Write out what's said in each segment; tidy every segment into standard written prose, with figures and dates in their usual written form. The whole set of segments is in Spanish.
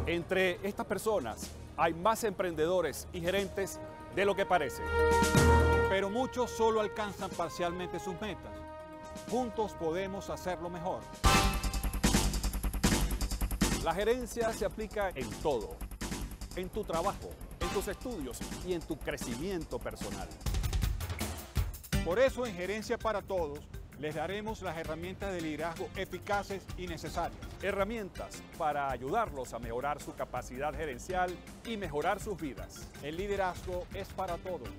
Entre estas personas hay más emprendedores y gerentes de lo que parece. Pero muchos solo alcanzan parcialmente sus metas. Juntos podemos hacerlo mejor. La gerencia se aplica en todo, en tu trabajo, en tus estudios y en tu crecimiento personal. Por eso en Gerencia para Todos les daremos las herramientas de liderazgo eficaces y necesarias. Herramientas para ayudarlos a mejorar su capacidad gerencial y mejorar sus vidas. El liderazgo es para todos.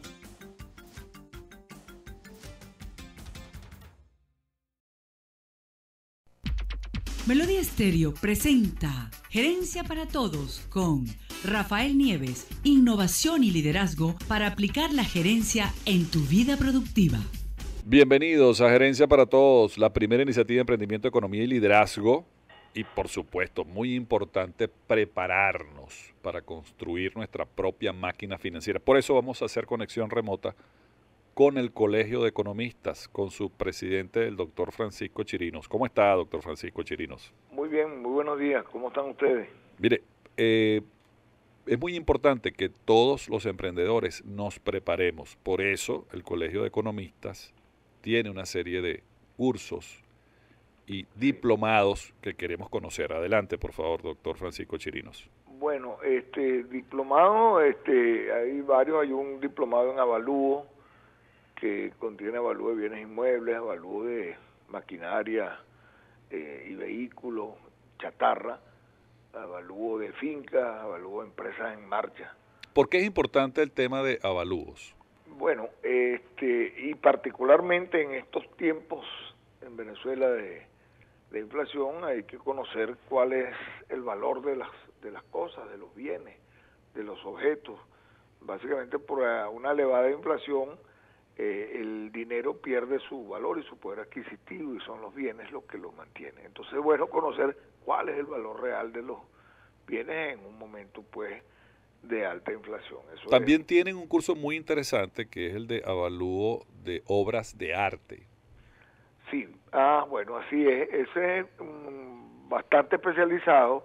Melodía Estéreo presenta Gerencia para Todos con Rafael Nieves, innovación y liderazgo para aplicar la gerencia en tu vida productiva. Bienvenidos a Gerencia para Todos, la primera iniciativa de emprendimiento, economía y liderazgo. Y por supuesto, muy importante prepararnos para construir nuestra propia máquina financiera. Por eso vamos a hacer conexión remota con el Colegio de Economistas, con su presidente, el doctor Francisco Chirinos. ¿Cómo está, doctor Francisco Chirinos? Muy bien, muy buenos días. ¿Cómo están ustedes? Mire, es muy importante que todos los emprendedores nos preparemos. Por eso el Colegio de Economistas tiene una serie de cursos y diplomados que queremos conocer. Adelante, por favor, doctor Francisco Chirinos. Bueno, diplomado, hay varios. Hay un diplomado en avalúo que contiene avalúo de bienes inmuebles, avalúo de maquinaria y vehículos, chatarra, avalúo de fincas, avalúo de empresas en marcha. ¿Por qué es importante el tema de avalúos? Bueno, y particularmente en estos tiempos en Venezuela de inflación, hay que conocer cuál es el valor de las cosas, de los bienes, de los objetos. Básicamente por una elevada inflación, el dinero pierde su valor y su poder adquisitivo, y son los bienes los que lo mantienen. Entonces es bueno conocer cuál es el valor real de los bienes en un momento pues de alta inflación. Eso también tienen un curso muy interesante que es el de avalúo de obras de arte. Sí, bueno, así es. Ese es bastante especializado,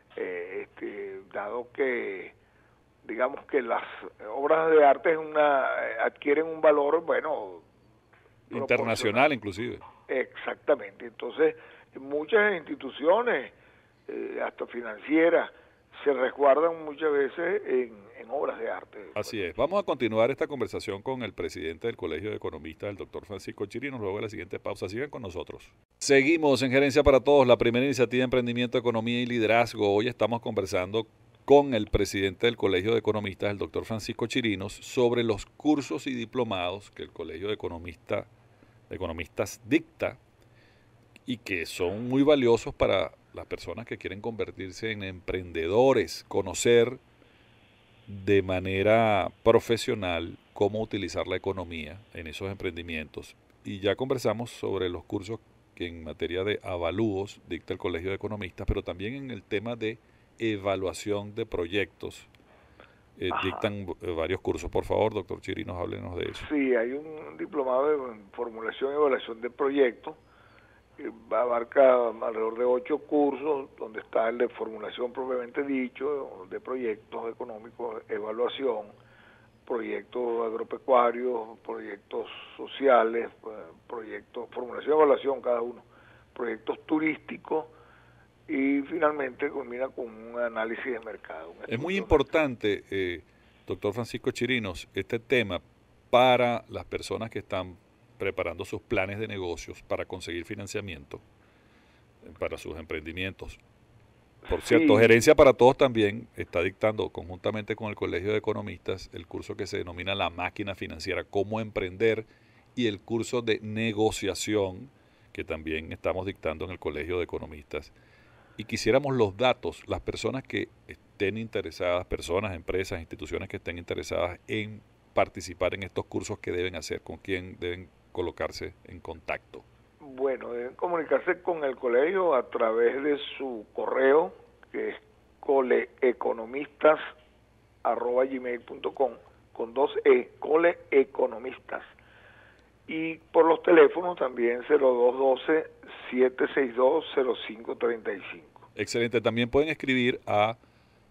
dado que digamos que las obras de arte adquieren un valor, bueno, internacional inclusive. Exactamente. Entonces, muchas instituciones, hasta financieras, se resguardan muchas veces en obras de arte. Así es. Vamos a continuar esta conversación con el presidente del Colegio de Economistas, el doctor Francisco Chirinos, luego de la siguiente pausa. Sigan con nosotros. Seguimos en Gerencia para Todos, la primera iniciativa de emprendimiento, economía y liderazgo. Hoy estamos conversando con el presidente del Colegio de Economistas, el doctor Francisco Chirinos, sobre los cursos y diplomados que el Colegio de Economistas dicta y que son muy valiosos para las personas que quieren convertirse en emprendedores, conocer de manera profesional cómo utilizar la economía en esos emprendimientos. Y ya conversamos sobre los cursos que en materia de avalúos dicta el Colegio de Economistas, pero también en el tema de evaluación de proyectos dictan varios cursos. Por favor, doctor Chirinos, háblenos de eso. Sí, hay un diplomado de formulación y evaluación de proyectos que abarca alrededor de 8 cursos, donde está el de formulación propiamente dicho, de proyectos económicos, evaluación, proyectos agropecuarios, proyectos sociales, proyectos, formulación y evaluación cada uno, proyectos turísticos, y finalmente culmina con un análisis de mercado. Es muy importante, doctor Francisco Chirinos, este tema para las personas que están preparando sus planes de negocios para conseguir financiamiento para sus emprendimientos. Por cierto, Gerencia para Todos también está dictando conjuntamente con el Colegio de Economistas el curso que se denomina La Máquina Financiera, cómo emprender, y el curso de negociación que también estamos dictando en el Colegio de Economistas. Y quisiéramos los datos, las personas que estén interesadas, personas, empresas, instituciones que estén interesadas en participar en estos cursos, ¿qué deben hacer? ¿Con quién deben colocarse en contacto? Bueno, deben comunicarse con el colegio a través de su correo, que es coleeconomistas@gmail.com, con 2 coleeconomistas. Y por los teléfonos también 0212-762-0535. Excelente. También pueden escribir a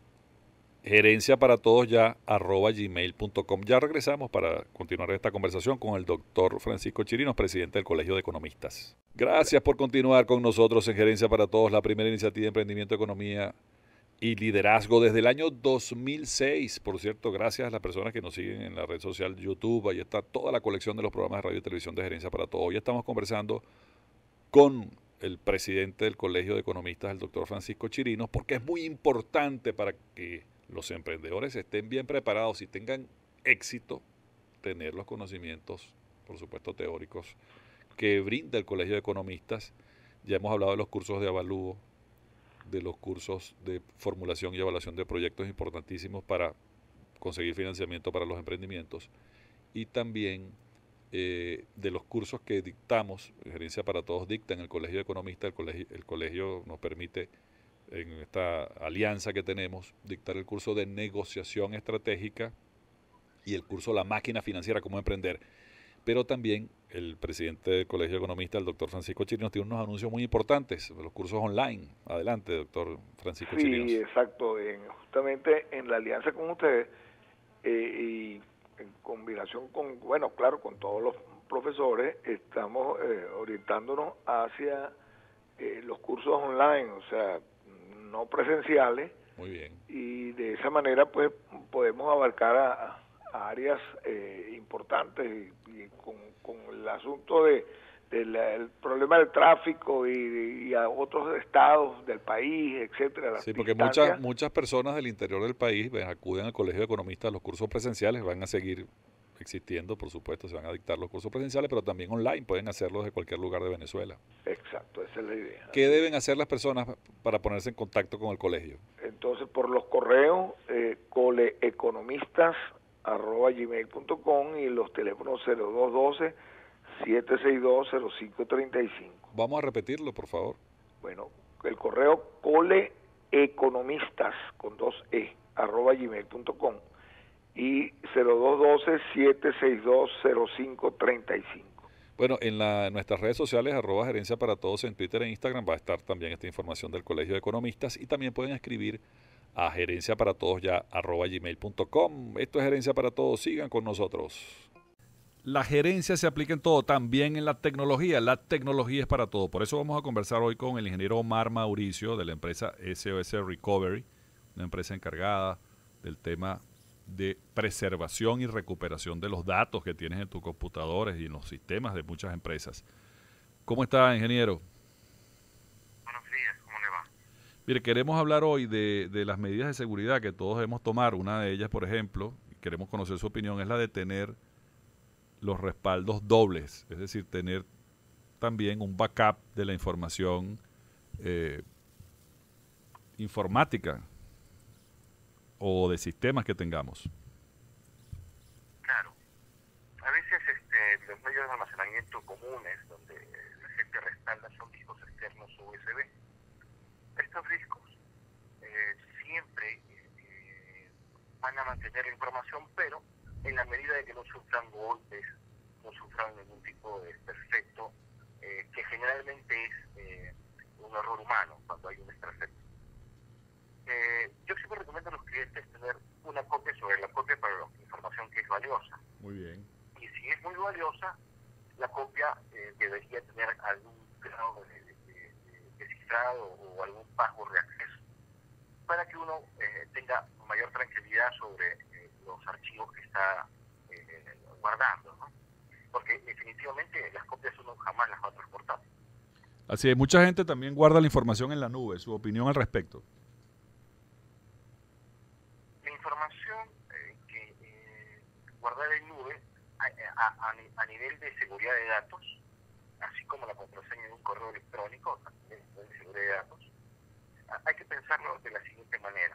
gerenciaparatodos@gmail.com. Ya regresamos para continuar esta conversación con el doctor Francisco Chirinos, presidente del Colegio de Economistas. Gracias por continuar con nosotros en Gerencia para Todos, la primera iniciativa de emprendimiento, economía y liderazgo desde el año 2006. Por cierto, gracias a las personas que nos siguen en la red social YouTube. Ahí está toda la colección de los programas de radio y televisión de Gerencia para Todos. Hoy estamos conversando con el presidente del Colegio de Economistas, el doctor Francisco Chirinos, porque es muy importante para que los emprendedores estén bien preparados y tengan éxito, tener los conocimientos, por supuesto teóricos, que brinda el Colegio de Economistas. Ya hemos hablado de los cursos de avalúo, de los cursos de formulación y evaluación de proyectos importantísimos para conseguir financiamiento para los emprendimientos, y también de los cursos que dictamos, Gerencia para Todos dicta en el Colegio de Economistas. El colegio nos permite, en esta alianza que tenemos, dictar el curso de negociación estratégica y el curso La Máquina Financiera, cómo emprender. Pero también el presidente del Colegio de Economistas, el doctor Francisco Chirinos, tiene unos anuncios muy importantes, los cursos online. Adelante, doctor Francisco Chirinos. Sí, exacto. Justamente en la alianza con ustedes y en combinación con, bueno, claro, con todos los profesores, estamos orientándonos hacia los cursos online, o sea, no presenciales. Muy bien. Y de esa manera, pues, podemos abarcar a áreas importantes y con el asunto el problema del tráfico y a otros estados del país, etcétera. Sí, porque muchas personas del interior del país acuden al Colegio de Economistas. Los cursos presenciales van a seguir existiendo, por supuesto, se van a dictar los cursos presenciales, pero también online, pueden hacerlos de cualquier lugar de Venezuela. Exacto, esa es la idea. ¿Qué deben hacer las personas para ponerse en contacto con el colegio? Entonces, por los correos, coleeconomistas@gmail.com y los teléfonos 0212-762-0535. Vamos a repetirlo, por favor. Bueno, el correo coleeconomistas con 2E @gmail.com y 0212-762-0535. Bueno, en nuestras redes sociales, @Gerencia para Todos en Twitter e Instagram, va a estar también esta información del Colegio de Economistas, y también pueden escribir a gerenciaparatodos@gmail.com. Esto es Gerencia para Todos, sigan con nosotros. La gerencia se aplica en todo, también en la tecnología. La tecnología es para todo. Por eso vamos a conversar hoy con el ingeniero Omar Mauricio de la empresa SOS Recovery, una empresa encargada del tema de preservación y recuperación de los datos que tienes en tus computadores y en los sistemas de muchas empresas. ¿Cómo está, ingeniero? Buenos días, ¿cómo le va? Mire, queremos hablar hoy de las medidas de seguridad que todos debemos tomar. Una de ellas, por ejemplo, queremos conocer su opinión, es la de tener los respaldos dobles, es decir, tener también un backup de la información informática o de sistemas que tengamos. Claro. A veces los medios de almacenamiento comunes donde la gente respalda son discos externos USB. Estos discos siempre van a mantener la información, pero en la medida de que no sufran golpes, no sufran ningún tipo de desperfecto, que generalmente es un error humano cuando hay un desperfecto. Yo siempre recomiendo a los clientes tener una copia sobre la copia para la información que es valiosa. Muy bien. Y si es muy valiosa, la copia debería tener algún grado de cifrado o algún password de acceso para que uno tenga mayor tranquilidad sobre los archivos que está guardando, ¿no? Porque definitivamente las copias uno jamás las va a transportar. Así es, mucha gente también guarda la información en la nube. ¿Su opinión al respecto? La información que guardar en nube a nivel de seguridad de datos, así como la contraseña de un correo electrónico, a nivel de seguridad de datos, hay que pensarlo de la siguiente manera.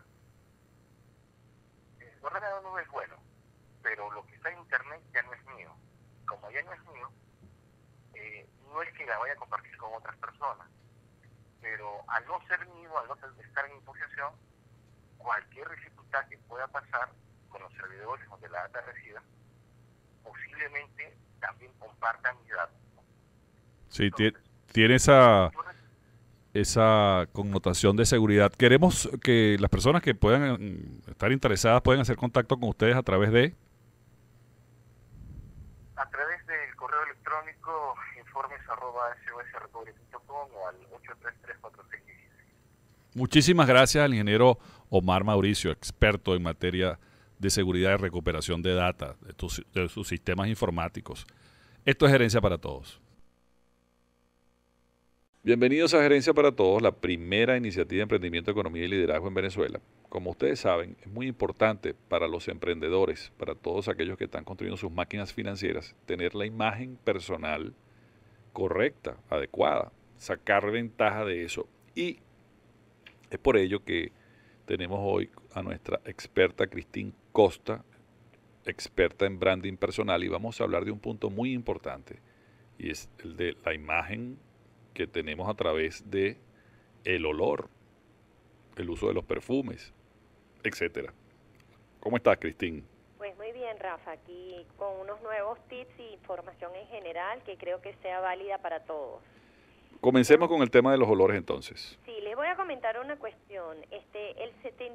Guardar en la nube es bueno, pero lo que está en internet ya no es mío. Como ya no es mío, no es que la vaya a compartir con otras personas, pero al no ser mío, al no estar en mi posesión, cualquier dificultad que pueda pasar con los servidores donde la data resida, posiblemente también compartan mis datos, ¿no? Sí, Entonces, tiene esa connotación de seguridad. Queremos que las personas que puedan estar interesadas puedan hacer contacto con ustedes a través de del correo electrónico informes@sosrepublic.com o al 833-4616. Muchísimas gracias al ingeniero Omar Mauricio, experto en materia de seguridad y recuperación de data de sus sistemas informáticos. Esto es Gerencia para Todos. Bienvenidos a Gerencia para Todos, la primera iniciativa de emprendimiento, economía y liderazgo en Venezuela. Como ustedes saben, es muy importante para los emprendedores, para todos aquellos que están construyendo sus máquinas financieras, tener la imagen personal correcta, adecuada, sacar ventaja de eso. Y es por ello que tenemos hoy a nuestra experta Cristín Costa, experta en branding personal, y vamos a hablar de un punto muy importante, y es el de la imagen que tenemos a través de el olor, el uso de los perfumes, etcétera. ¿Cómo estás, Cristín? Pues muy bien, Rafa, aquí con unos nuevos tips y información en general que creo que sea válida para todos. Comencemos con el tema de los olores entonces. Sí, les voy a comentar una cuestión. El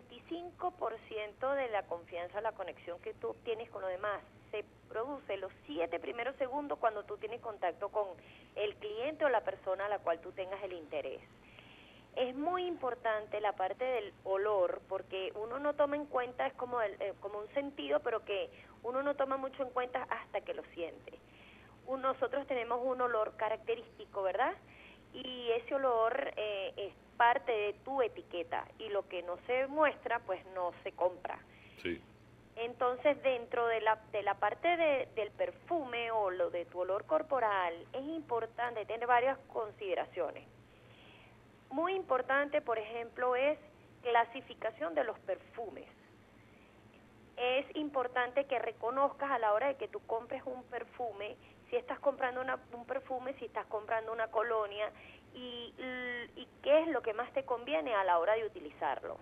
75% de la confianza, la conexión que tú tienes con los demás, se produce los 7 primeros segundos cuando tú tienes contacto con el cliente o la persona a la cual tú tengas el interés. Es muy importante la parte del olor, porque uno no toma en cuenta, es como un sentido, pero que uno no toma mucho en cuenta hasta que lo siente. Nosotros tenemos un olor característico, ¿verdad? Y ese olor es parte de tu etiqueta, y lo que no se muestra, pues no se compra. Sí. Entonces, dentro de la parte del perfume o lo de tu olor corporal, es importante tener varias consideraciones. Muy importante, por ejemplo, es clasificación de los perfumes. Es importante que reconozcas a la hora de que tú compres un perfume, si estás comprando un perfume, si estás comprando una colonia, y qué es lo que más te conviene a la hora de utilizarlo.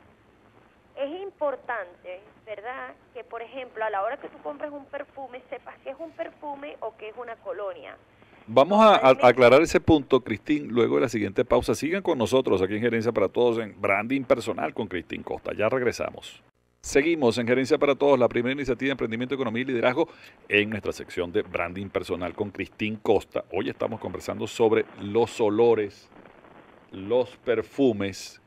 Es importante, ¿verdad?, que por ejemplo a la hora que tú compres un perfume sepas que es un perfume o que es una colonia. Vamos a aclarar ese punto, Cristín, luego de la siguiente pausa. Sigan con nosotros aquí en Gerencia para Todos en Branding Personal con Cristín Costa. Ya regresamos. Seguimos en Gerencia para Todos, la primera iniciativa de emprendimiento, economía y liderazgo en nuestra sección de Branding Personal con Cristín Costa. Hoy estamos conversando sobre los olores, los perfumes,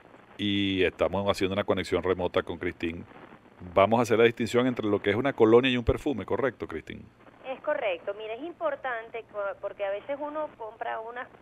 y estamos haciendo una conexión remota con Cristín. Vamos a hacer la distinción entre lo que es una colonia y un perfume, ¿correcto, Cristín? Es correcto. Mira, es importante porque a veces uno compra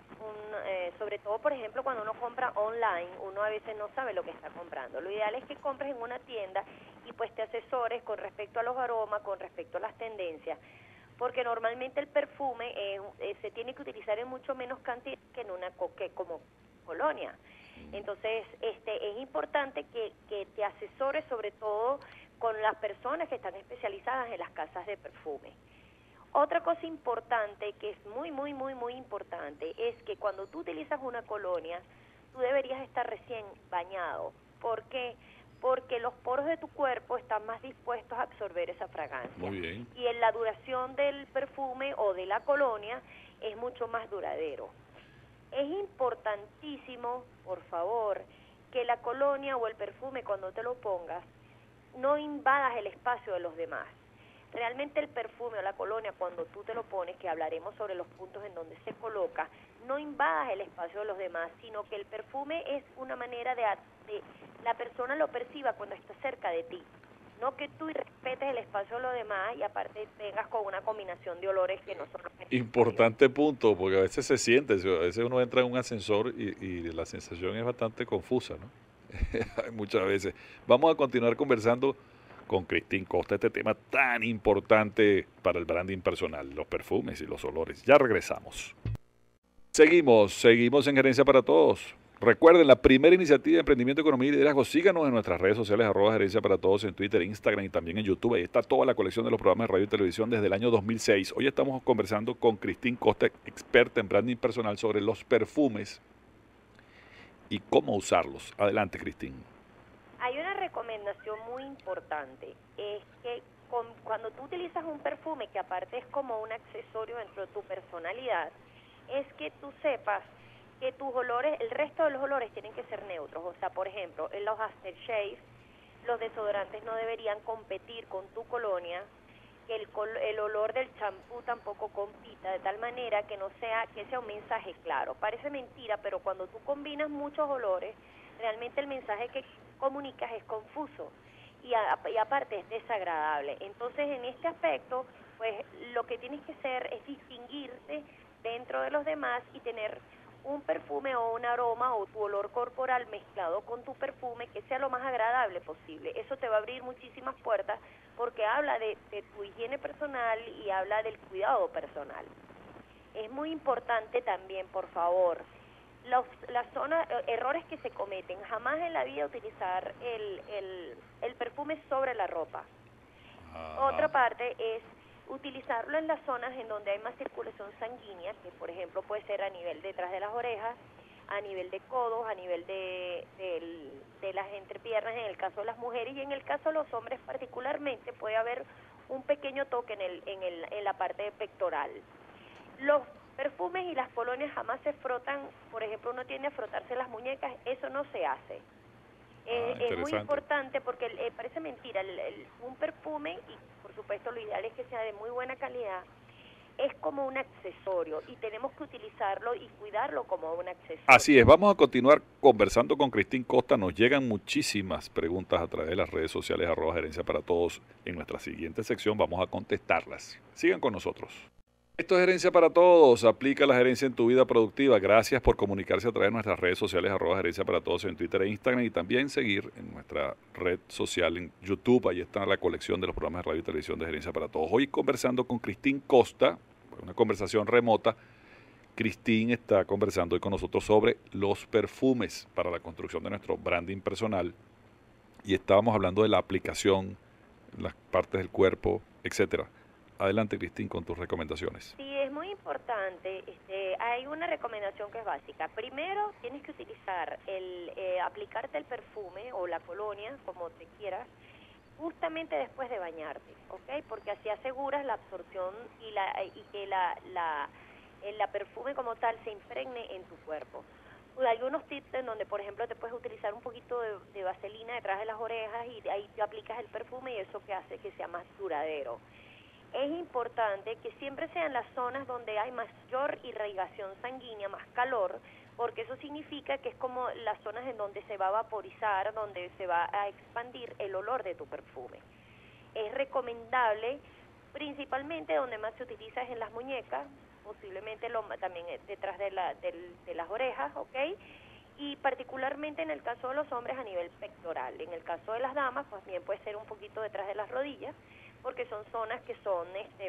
sobre todo, por ejemplo, cuando uno compra online, uno a veces no sabe lo que está comprando. Lo ideal es que compres en una tienda y pues te asesores con respecto a los aromas, con respecto a las tendencias, porque normalmente el perfume se tiene que utilizar en mucho menos cantidad que como colonia. Entonces, es importante que te asesores sobre todo con las personas que están especializadas en las casas de perfume. Otra cosa importante, que es muy, muy, muy, muy importante, es que cuando tú utilizas una colonia, tú deberías estar recién bañado. ¿Por qué? Porque los poros de tu cuerpo están más dispuestos a absorber esa fragancia. Muy bien. Y en la duración del perfume o de la colonia es mucho más duradero. Es importantísimo, por favor, que la colonia o el perfume, cuando te lo pongas, no invadas el espacio de los demás. Realmente el perfume o la colonia, cuando tú te lo pones, que hablaremos sobre los puntos en donde se coloca, no invadas el espacio de los demás, sino que el perfume es una manera de la persona lo perciba cuando está cerca de ti. No que tú respetes el espacio de los demás y aparte vengas con una combinación de olores que no son los necesarios. Importante punto, porque a veces se siente, a veces uno entra en un ascensor y la sensación es bastante confusa, ¿no? Muchas veces. Vamos a continuar conversando con Cristín Costa este tema tan importante para el branding personal, los perfumes y los olores. Ya regresamos. Seguimos en Gerencia para Todos. Recuerden, la primera iniciativa de emprendimiento, economía y liderazgo. Síganos en nuestras redes sociales, @Gerencia para Todos, en Twitter, Instagram y también en YouTube. Ahí está toda la colección de los programas de radio y televisión desde el año 2006. Hoy estamos conversando con Cristín Costa, experta en branding personal, sobre los perfumes y cómo usarlos. Adelante, Cristín. Hay una recomendación muy importante, es que cuando tú utilizas un perfume, que aparte es como un accesorio dentro de tu personalidad, es que tú sepas que tus olores, el resto de los olores tienen que ser neutros. O sea, por ejemplo, en los aftershaves, los desodorantes no deberían competir con tu colonia, que el olor del champú tampoco compita, de tal manera que sea un mensaje claro. Parece mentira, pero cuando tú combinas muchos olores, realmente el mensaje que comunicas es confuso y aparte es desagradable. Entonces, en este aspecto, pues lo que tienes que hacer es distinguirte dentro de los demás y tener un perfume o un aroma o tu olor corporal mezclado con tu perfume que sea lo más agradable posible. Eso te va a abrir muchísimas puertas porque habla de tu higiene personal y habla del cuidado personal. Es muy importante también, por favor, errores que se cometen. Jamás en la vida utilizar el perfume sobre la ropa. Otra parte es utilizarlo en las zonas en donde hay más circulación sanguínea, que por ejemplo puede ser a nivel detrás de las orejas, a nivel de codos, a nivel de las entrepiernas en el caso de las mujeres, y en el caso de los hombres particularmente puede haber un pequeño toque en la parte pectoral. Los perfumes y las colonias jamás se frotan, por ejemplo uno tiende a frotarse las muñecas, eso no se hace. Es muy importante porque parece mentira, un perfume, y por supuesto lo ideal es que sea de muy buena calidad, es como un accesorio y tenemos que utilizarlo y cuidarlo como un accesorio. Así es, vamos a continuar conversando con Cristín Costa. Nos llegan muchísimas preguntas a través de las redes sociales @Gerencia para Todos. En nuestra siguiente sección vamos a contestarlas. Sigan con nosotros. Esto es Gerencia para Todos. Aplica la gerencia en tu vida productiva. Gracias por comunicarse a través de nuestras redes sociales @Gerencia para Todos en Twitter e Instagram, y también seguir en nuestra red social en YouTube. Ahí está la colección de los programas de radio y televisión de Gerencia para Todos. Hoy conversando con Cristín Costa, una conversación remota. Cristín está conversando hoy con nosotros sobre los perfumes para la construcción de nuestro branding personal, y estábamos hablando de la aplicación, las partes del cuerpo, etcétera. Adelante, Cristín, con tus recomendaciones. Sí, es muy importante. Hay una recomendación que es básica. Primero, tienes que utilizar aplicarte el perfume o la colonia, como te quieras, justamente después de bañarte, ¿ok? Porque así aseguras la absorción y que la perfume como tal se impregne en tu cuerpo. Hay algunos tips en donde, por ejemplo, te puedes utilizar un poquito de vaselina detrás de las orejas y ahí te aplicas el perfume, y eso que hace que sea más duradero. Es importante que siempre sean las zonas donde hay mayor irrigación sanguínea, más calor, porque eso significa que es como las zonas en donde se va a vaporizar, donde se va a expandir el olor de tu perfume. Es recomendable, principalmente donde más se utiliza es en las muñecas, posiblemente también detrás de las orejas, ¿ok? Y particularmente en el caso de los hombres a nivel pectoral. En el caso de las damas, pues bien puede ser un poquito detrás de las rodillas, porque son zonas que son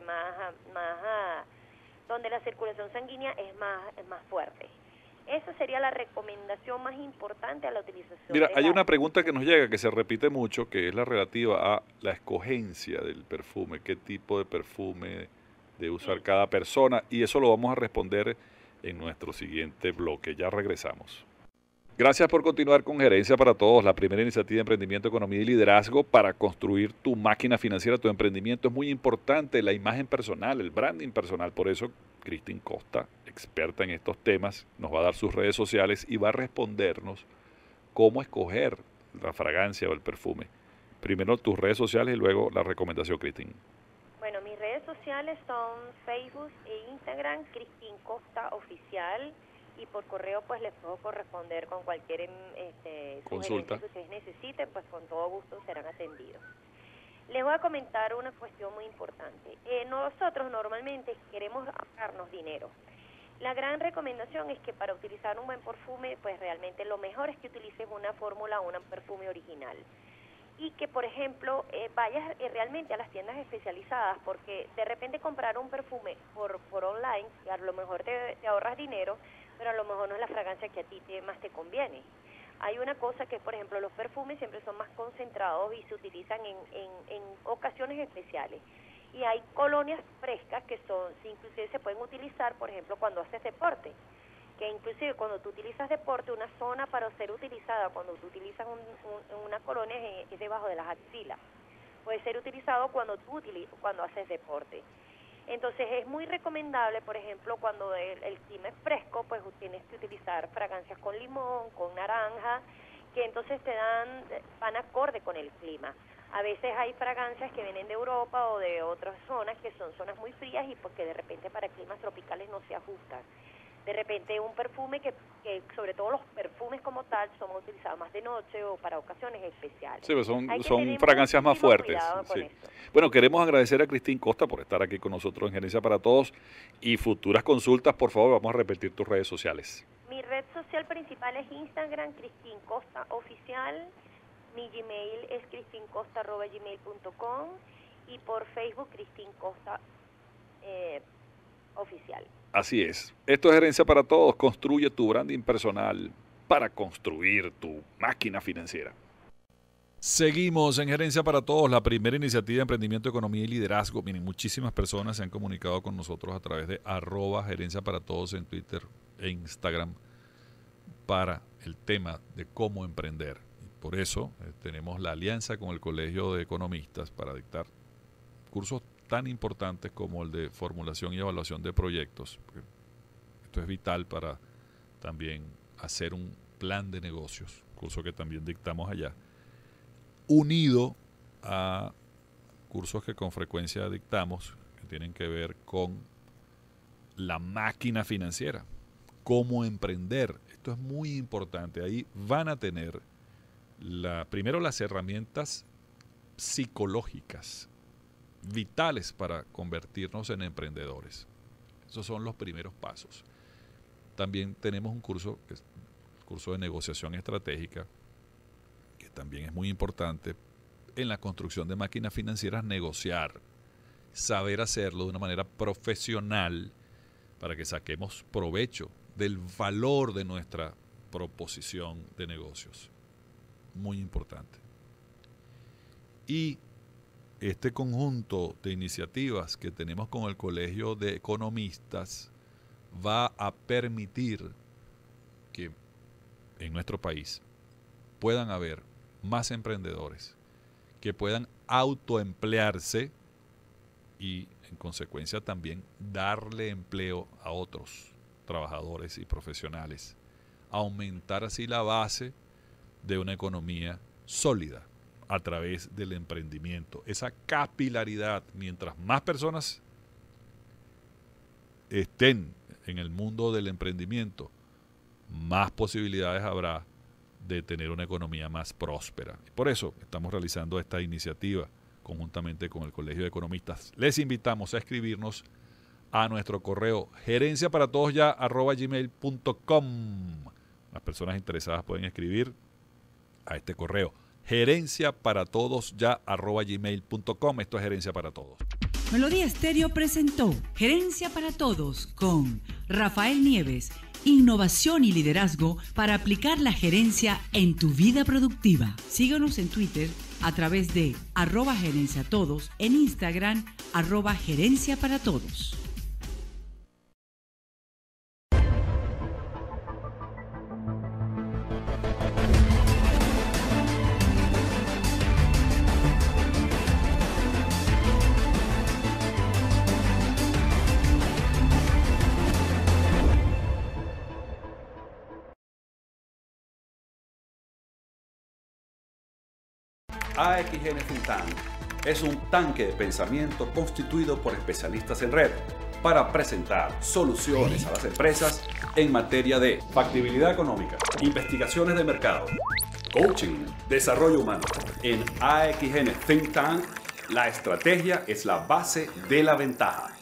donde la circulación sanguínea es más fuerte. Esa sería la recomendación más importante a la utilización. Mira, hay una pregunta que nos llega, que se repite mucho, que es la relativa a la escogencia del perfume, qué tipo de perfume debe usar cada persona, y eso lo vamos a responder en nuestro siguiente bloque. Ya regresamos. Gracias por continuar con Gerencia para Todos, la primera iniciativa de emprendimiento, economía y liderazgo para construir tu máquina financiera, tu emprendimiento. Es muy importante la imagen personal, el branding personal. Por eso, Cristín Costa, experta en estos temas, nos va a dar sus redes sociales y va a respondernos cómo escoger la fragancia o el perfume. Primero tus redes sociales y luego la recomendación, Cristín. Bueno, mis redes sociales son Facebook e Instagram, Cristín Costa Oficial. Y por correo pues les puedo corresponder con cualquier consulta Entonces es muy recomendable, por ejemplo, cuando el clima es fresco, pues tienes que utilizar fragancias con limón, con naranja, que entonces van acorde con el clima. A veces hay fragancias que vienen de Europa o de otras zonas que son zonas muy frías y porque de repente para climas tropicales no se ajustan. De repente un perfume que sobre todo los perfumes como tal son utilizados más de noche o para ocasiones especiales. Sí, pues son fragancias más fuertes. Sí. Bueno, queremos agradecer a Cristín Costa por estar aquí con nosotros en Gerencia para Todos y futuras consultas, por favor, vamos a repetir tus redes sociales. Mi red social principal es Instagram, Cristín Costa Oficial. Mi Gmail es cristincosta@gmail.com y por Facebook Cristín Costa Oficial. Así es. Esto es Gerencia para Todos. Construye tu branding personal para construir tu máquina financiera. Seguimos en Gerencia para Todos, la primera iniciativa de emprendimiento, economía y liderazgo. Miren, muchísimas personas se han comunicado con nosotros a través de @Gerencia para Todos en Twitter e Instagram para el tema de cómo emprender. Por eso tenemos la alianza con el Colegio de Economistas para dictar cursos tan importantes como el de formulación y evaluación de proyectos. Esto es vital para también hacer un plan de negocios, curso que también dictamos allá, unido a cursos que con frecuencia dictamos que tienen que ver con la máquina financiera, cómo emprender. Esto es muy importante. Ahí van a tener primero las herramientas psicológicas vitales para convertirnos en emprendedores. Esos son los primeros pasos. También tenemos un curso, que es el curso de negociación estratégica, que también es muy importante en la construcción de máquinas financieras, negociar, saber hacerlo de una manera profesional para que saquemos provecho del valor de nuestra proposición de negocios. Muy importante. Y este conjunto de iniciativas que tenemos con el Colegio de Economistas va a permitir que en nuestro país puedan haber más emprendedores que puedan autoemplearse y en consecuencia también darle empleo a otros trabajadores y profesionales, aumentar así la base de una economía sólida a través del emprendimiento. Esa capilaridad, mientras más personas estén en el mundo del emprendimiento, más posibilidades habrá de tener una economía más próspera. Por eso estamos realizando esta iniciativa conjuntamente con el Colegio de Economistas. Les invitamos a escribirnos a nuestro correo gerenciaparatodosya@gmail.com. Las personas interesadas pueden escribir a este correo gerenciaparatodosya@gmail.com. Esto es Gerencia para Todos. Melodía Estéreo presentó Gerencia para Todos con Rafael Nieves. Innovación y liderazgo para aplicar la gerencia en tu vida productiva. Síguenos en Twitter a través de @gerenciatodos, en Instagram @gerenciaparatodos. AXN Think Tank es un tanque de pensamiento constituido por especialistas en red para presentar soluciones a las empresas en materia de factibilidad económica, investigaciones de mercado, coaching, desarrollo humano. En AXN Think Tank, la estrategia es la base de la ventaja.